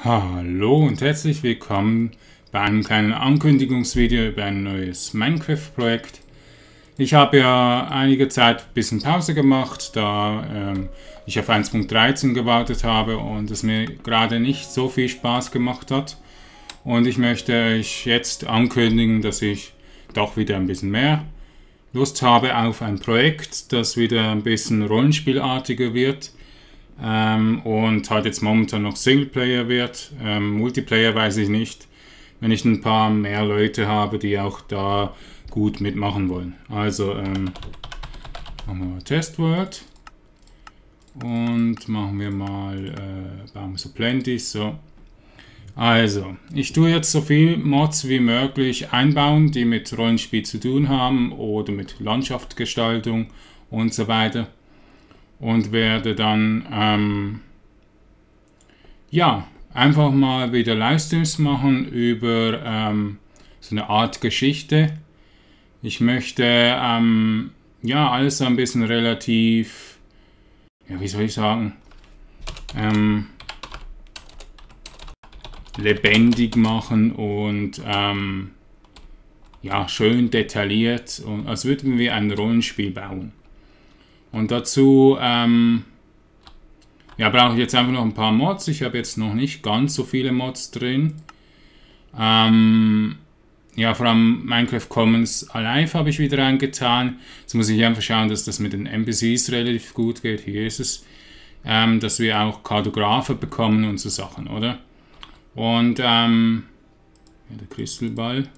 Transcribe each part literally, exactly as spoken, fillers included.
Hallo und herzlich willkommen bei einem kleinen Ankündigungsvideo über ein neues Minecraft-Projekt. Ich habe ja einige Zeit ein bisschen Pause gemacht, da ähm, ich auf eins Punkt dreizehn gewartet habe und es mir gerade nicht so viel Spaß gemacht hat. Und ich möchte euch jetzt ankündigen, dass ich doch wieder ein bisschen mehr Lust habe auf ein Projekt, das wieder ein bisschen rollenspielartiger wird. Ähm, und halt jetzt momentan noch Singleplayer wird. Ähm, Multiplayer weiß ich nicht, wenn ich ein paar mehr Leute habe, die auch da gut mitmachen wollen. Also ähm, machen wir mal Testworld und machen wir mal äh, bauen wir so plenty. So. Also, ich tue jetzt so viel Mods wie möglich einbauen, die mit Rollenspiel zu tun haben oder mit Landschaftsgestaltung und so weiter. Und werde dann ähm, ja, einfach mal wieder Livestreams machen über ähm, so eine Art Geschichte. Ich möchte ähm, ja alles so ein bisschen relativ, ja, wie soll ich sagen, ähm, lebendig machen und ähm, ja, schön detailliert, und als würden wir ein Rollenspiel bauen. Und dazu ähm, ja, brauche ich jetzt einfach noch ein paar Mods. Ich habe jetzt noch nicht ganz so viele Mods drin. Ähm, ja, vor allem Minecraft Commons Alive habe ich wieder reingetan. Jetzt muss ich einfach schauen, dass das mit den N P Cs relativ gut geht. Hier ist es. Ähm, dass wir auch Kartographen bekommen und so Sachen, oder? Und ähm, ja, der Kristallball.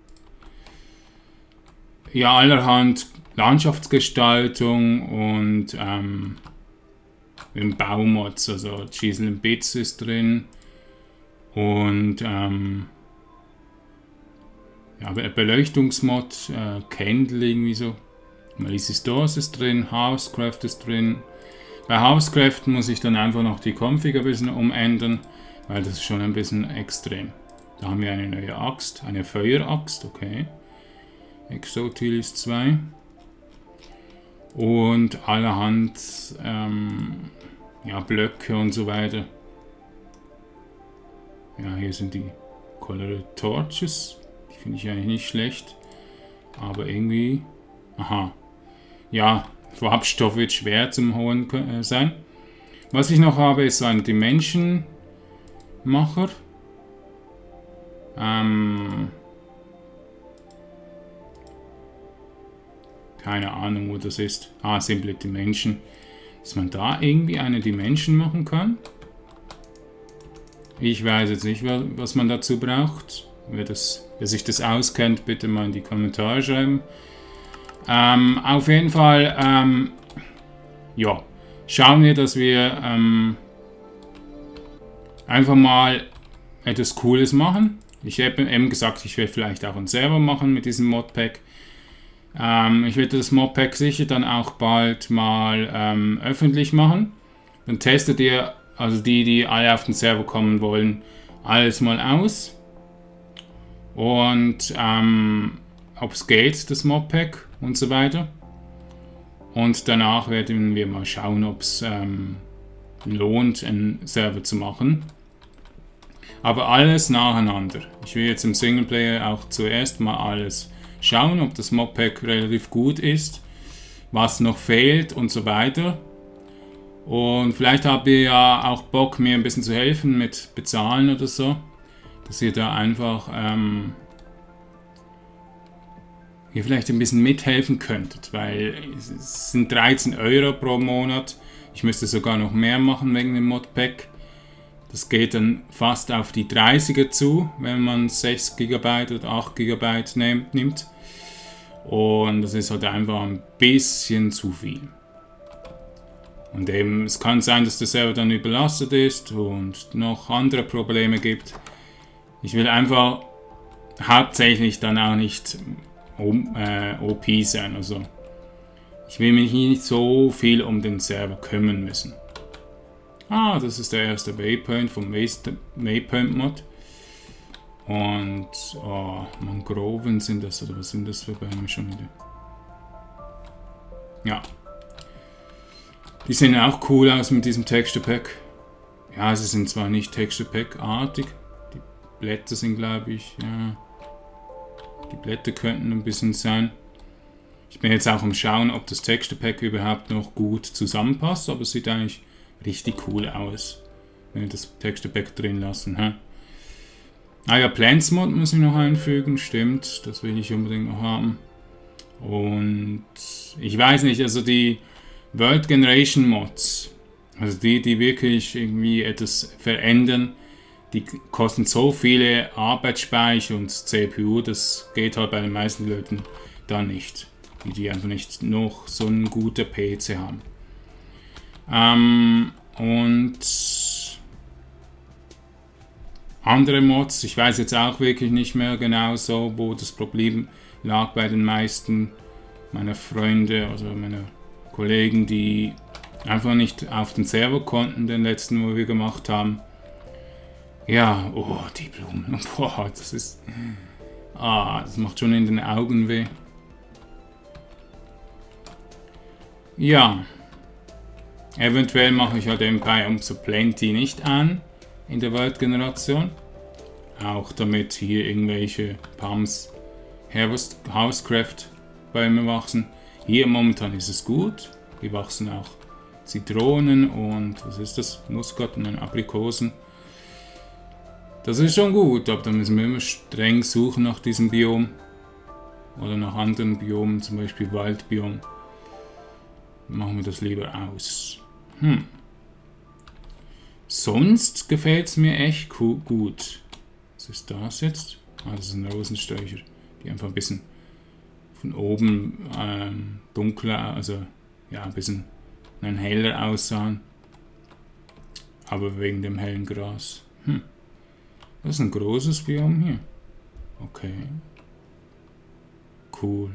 Ja, allerhand Landschaftsgestaltung und ähm, Baumods, also Chisel and Bits ist drin und ähm, ja, Beleuchtungsmod, äh, Candle irgendwie so, Malicious Stores ist drin, Housecraft ist drin. Bei Housecraft muss ich dann einfach noch die Config ein bisschen umändern, weil das ist schon ein bisschen extrem. Da haben wir eine neue Axt, eine Feueraxt, okay. Exotilis zwei. Und allerhand ähm, ja, Blöcke und so weiter. Ja, hier sind die Colored Torches. Die finde ich eigentlich nicht schlecht. Aber irgendwie... Aha. Ja, Farbstoff wird schwer zum Holen äh, sein. Was ich noch habe, ist so ein Dimension Macher. Ähm... Keine Ahnung, wo das ist. Ah, Simple Dimension. Dass man da irgendwie eine Dimension machen kann. Ich weiß jetzt nicht, was man dazu braucht. Wer, das, wer sich das auskennt, bitte mal in die Kommentare schreiben. Ähm, auf jeden Fall, ähm, ja, schauen wir, dass wir ähm, einfach mal etwas Cooles machen. Ich habe eben gesagt, ich will vielleicht auch einen Server machen mit diesem Modpack. Ähm, ich werde das Modpack sicher dann auch bald mal ähm, öffentlich machen. Dann testet ihr, also die, die alle auf den Server kommen wollen, alles mal aus. Und ähm, ob es geht, das Modpack und so weiter. Und danach werden wir mal schauen, ob es ähm, lohnt, einen Server zu machen. Aber alles nacheinander. Ich will jetzt im Singleplayer auch zuerst mal alles schauen, ob das Modpack relativ gut ist, was noch fehlt und so weiter. Und vielleicht habt ihr ja auch Bock, mir ein bisschen zu helfen mit Bezahlen oder so, dass ihr da einfach ähm, hier vielleicht ein bisschen mithelfen könntet, weil es sind dreizehn Euro pro Monat. Ich müsste sogar noch mehr machen wegen dem Modpack. Das geht dann fast auf die dreißiger zu, wenn man sechs Gigabyte oder acht Gigabyte nimmt. Und das ist halt einfach ein bisschen zu viel. Und eben, es kann sein, dass der Server dann überlastet ist und noch andere Probleme gibt. Ich will einfach hauptsächlich dann auch nicht O P sein. Also ich will mich nicht so viel um den Server kümmern müssen. Ah, das ist der erste Waypoint vom Waypoint Mod. Und oh, Mangroven sind das, oder was sind das für Bäume schon wieder? Ja. Die sehen auch cool aus mit diesem Texture Pack. Ja, sie sind zwar nicht Texture Pack-artig, die Blätter sind, glaube ich, ja, die Blätter könnten ein bisschen sein. Ich bin jetzt auch am Schauen, ob das Texture Pack überhaupt noch gut zusammenpasst, aber es sieht eigentlich richtig cool aus, wenn wir das Texture Pack drin lassen. Hä? Ah ja, Plants Mod muss ich noch einfügen, stimmt, das will ich unbedingt noch haben. Und ich weiß nicht, also die World Generation Mods, also die, die wirklich irgendwie etwas verändern, die kosten so viele Arbeitsspeicher und C P U, das geht halt bei den meisten Leuten da nicht. Die, die einfach nicht noch so einen guten P C haben. Ähm, und andere Mods, ich weiß jetzt auch wirklich nicht mehr genau so, wo das Problem lag bei den meisten meiner Freunde, also meiner Kollegen, die einfach nicht auf den Server konnten, den letzten, wo wir gemacht haben. Ja, oh, die Blumen, boah, das ist, ah, das macht schon in den Augen weh. Ja, eventuell mache ich halt eben Biome so Plenty nicht an in der World-Generation. Auch damit hier irgendwelche Palms Housecraft-Bäume wachsen. Hier momentan ist es gut. Hier wachsen auch Zitronen und was ist das? Muskat und Aprikosen. Das ist schon gut, aber da müssen wir immer streng suchen nach diesem Biom. Oder nach anderen Biomen, zum Beispiel Waldbiom. Machen wir das lieber aus. Hm. Sonst gefällt es mir echt gut. Was ist das jetzt? Ah, das sind Rosensträucher, die einfach ein bisschen von oben ähm, dunkler, also ja, ein bisschen ein heller aussahen. Aber wegen dem hellen Gras. Hm. Das ist ein großes Biom hier. Okay. Cool.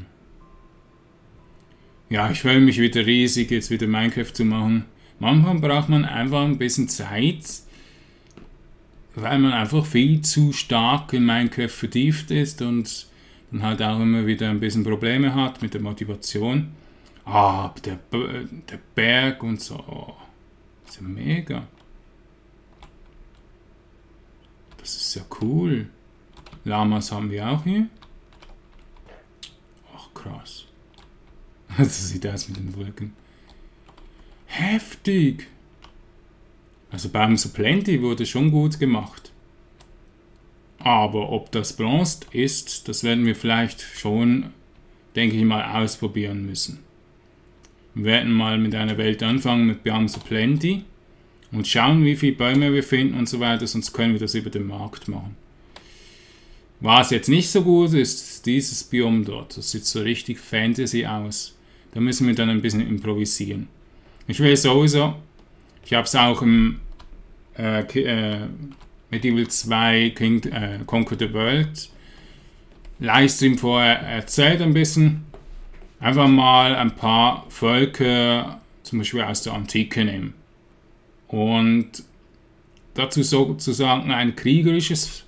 Ja, ich freue mich wieder riesig, jetzt wieder Minecraft zu machen. Manchmal braucht man einfach ein bisschen Zeit, weil man einfach viel zu stark in Minecraft vertieft ist und dann halt auch immer wieder ein bisschen Probleme hat mit der Motivation. Ah, der, der Berg und so. Oh, das ist ja mega. Das ist ja cool. Lamas haben wir auch hier. Ach, krass. Das sieht aus mit den Wolken. Heftig! Also beim So Plenty wurde schon gut gemacht. Aber ob das balanced ist, das werden wir vielleicht schon, denke ich mal, ausprobieren müssen. Wir werden mal mit einer Welt anfangen mit Biome So Plenty und schauen, wie viele Bäume wir finden und so weiter, sonst können wir das über den Markt machen. Was jetzt nicht so gut ist, dieses Biom dort. Das sieht so richtig Fantasy aus. Da müssen wir dann ein bisschen improvisieren. Ich will sowieso, ich habe es auch im äh, äh, Medieval zwei King, äh, Conquer the World Livestream vorher erzählt ein bisschen. Einfach mal ein paar Völker, zum Beispiel aus der Antike nehmen. Und dazu sozusagen ein kriegerisches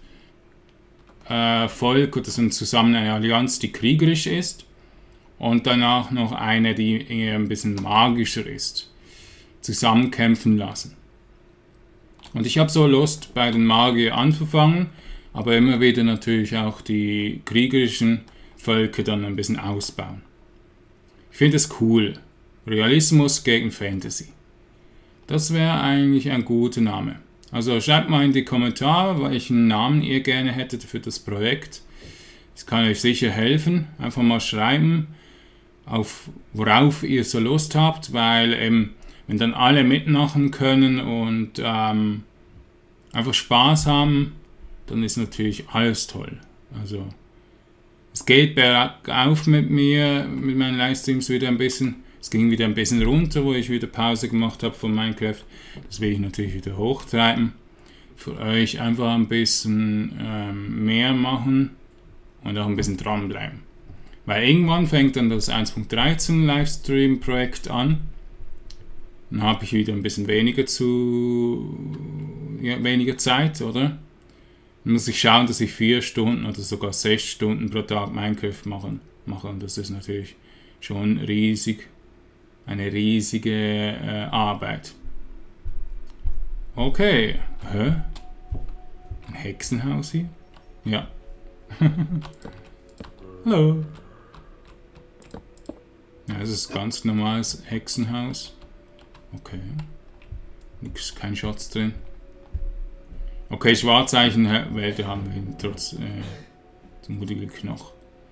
äh, Volk oder so zusammen eine Allianz, die kriegerisch ist. Und danach noch eine, die eher ein bisschen magischer ist. Zusammenkämpfen lassen. Und ich habe so Lust, bei den Magiern anzufangen, aber immer wieder natürlich auch die kriegerischen Völker dann ein bisschen ausbauen. Ich finde es cool. Realismus gegen Fantasy. Das wäre eigentlich ein guter Name. Also schreibt mal in die Kommentare, welchen Namen ihr gerne hättet für das Projekt. Das kann euch sicher helfen. Einfach mal schreiben, auf worauf ihr so Lust habt, weil ähm, wenn dann alle mitmachen können und ähm, einfach Spaß haben, dann ist natürlich alles toll. Also es geht bergauf mit mir, mit meinen Livestreams wieder ein bisschen. Es ging wieder ein bisschen runter, wo ich wieder Pause gemacht habe von Minecraft. Das will ich natürlich wieder hochtreiben. Für euch einfach ein bisschen ähm, mehr machen und auch ein bisschen dranbleiben. Weil irgendwann fängt dann das eins Punkt dreizehn Livestream-Projekt an. Dann habe ich wieder ein bisschen weniger zu ja, weniger Zeit, oder? Dann muss ich schauen, dass ich vier Stunden oder sogar sechs Stunden pro Tag Minecraft machen, mache. Und das ist natürlich schon riesig, eine riesige äh, Arbeit. Okay. Hä? Ein Hexenhaus hier? Ja. Hallo. Ja, es ist ein ganz normales Hexenhaus. Okay. Nix, kein Schatz drin. Okay, Schwarzeichenwälder haben wir trotz äh, zum guten Glück noch.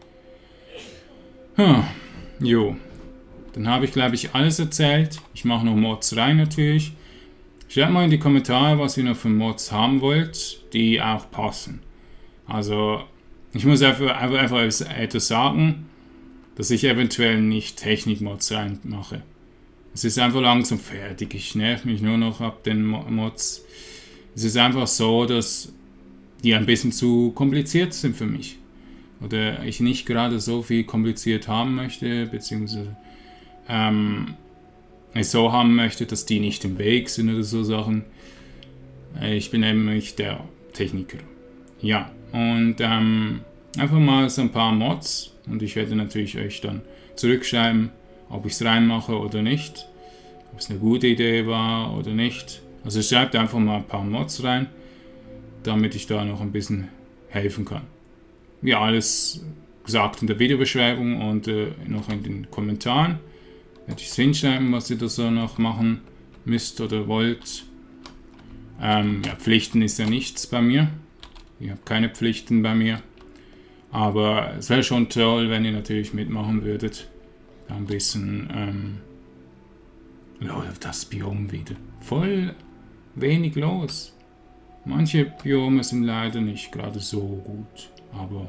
Hm. Jo. Dann habe ich, glaube ich, alles erzählt. Ich mache noch Mods rein natürlich. Schreibt mal in die Kommentare, was ihr noch für Mods haben wollt, die auch passen. Also, ich muss einfach, einfach, einfach etwas sagen, dass ich eventuell nicht Technik-Mods reinmache. Es ist einfach langsam fertig. Ich nerv mich nur noch ab den Mods. Es ist einfach so, dass die ein bisschen zu kompliziert sind für mich. Oder ich nicht gerade so viel kompliziert haben möchte, beziehungsweise ähm, ich so haben möchte, dass die nicht im Weg sind oder so Sachen. Ich bin eben nicht der Techniker. Ja, und ähm, einfach mal so ein paar Mods und ich werde natürlich euch dann zurückschreiben, ob ich es reinmache oder nicht, ob es eine gute Idee war oder nicht. Also schreibt einfach mal ein paar Mods rein, damit ich da noch ein bisschen helfen kann. Wie alles gesagt in der Videobeschreibung und äh, noch in den Kommentaren. Werde ich es hinschreiben, was ihr da so noch machen müsst oder wollt. Ähm, ja, Pflichten ist ja nichts bei mir. Ich habe keine Pflichten bei mir. Aber es wäre schon toll, wenn ihr natürlich mitmachen würdet. Ein bisschen, ähm, läuft das Biom wieder. Voll wenig los. Manche Biome sind leider nicht gerade so gut. Aber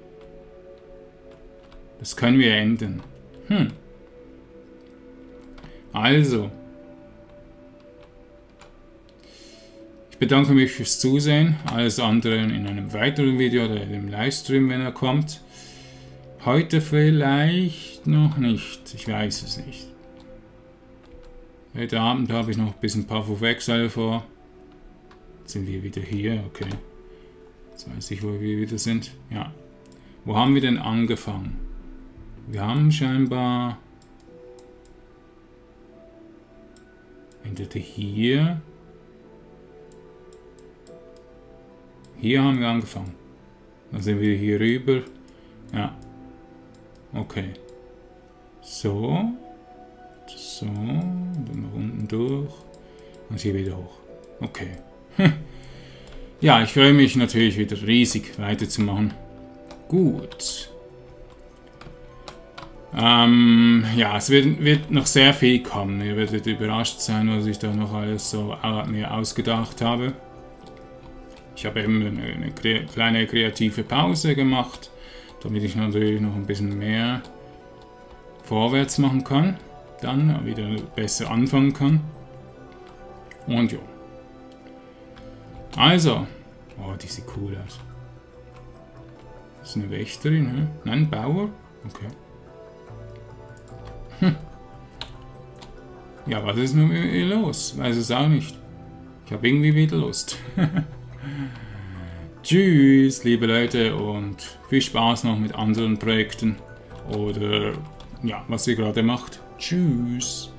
das können wir ändern. Hm. Also. Ich bedanke mich fürs Zusehen. Alles andere in einem weiteren Video oder im Livestream, wenn er kommt. Heute vielleicht noch nicht. Ich weiß es nicht. Heute Abend habe ich noch ein bisschen Path of Exile vor. Jetzt sind wir wieder hier. Okay. Jetzt weiß ich, wo wir wieder sind. Ja. Wo haben wir denn angefangen? Wir haben scheinbar... Entweder hier... Hier haben wir angefangen. Dann sind wir hier rüber. Ja. Okay. So. So. Dann nach unten durch. Und hier wieder hoch. Okay. Ja, ich freue mich natürlich wieder riesig weiterzumachen. Gut. Ähm, ja, es wird, wird noch sehr viel kommen. Ihr werdet überrascht sein, was ich da noch alles so mir ausgedacht habe. Ich habe eben eine, eine kleine kreative Pause gemacht, damit ich natürlich noch ein bisschen mehr vorwärts machen kann. Dann wieder besser anfangen kann. Und ja. Also. Oh, die sieht cool aus. Das ist eine Wächterin, hm? Nein, ein Bauer? Okay. Hm. Ja, was ist nun mit ihr los? Weiß es auch nicht. Ich habe irgendwie wieder Lust. Tschüss, liebe Leute, und viel Spaß noch mit anderen Projekten oder ja, was ihr gerade macht. Tschüss.